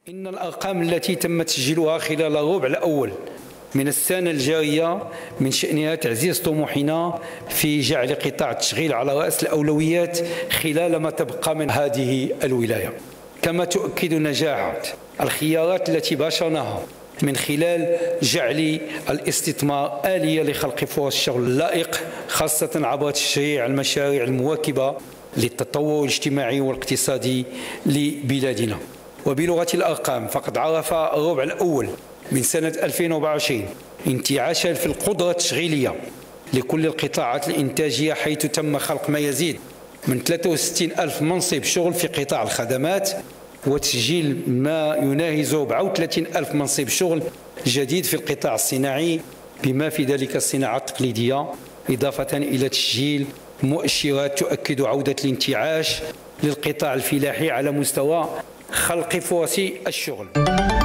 إن الأرقام التي تم تسجيلها خلال الربع الأول من السنة الجارية من شأنها تعزيز طموحنا في جعل قطاع التشغيل على رأس الأولويات خلال ما تبقى من هذه الولاية. كما تؤكد نجاحات الخيارات التي باشرناها من خلال جعل الاستثمار آلية لخلق فرص شغل لائق، خاصة عبر تشريع المشاريع المواكبة للتطور الاجتماعي والاقتصادي لبلادنا. وبلغة الأرقام فقد عرف الربع الأول من سنة 2024 انتعاشا في القدرة التشغيلية لكل القطاعات الإنتاجية، حيث تم خلق ما يزيد من 63 ألف منصب شغل في قطاع الخدمات، وتسجيل ما يناهز 34 ألف منصب شغل جديد في القطاع الصناعي، بما في ذلك الصناعة التقليدية، إضافة إلى تسجيل مؤشرات تؤكد عودة الانتعاش للقطاع الفلاحي على مستوى خلق فرص الشغل.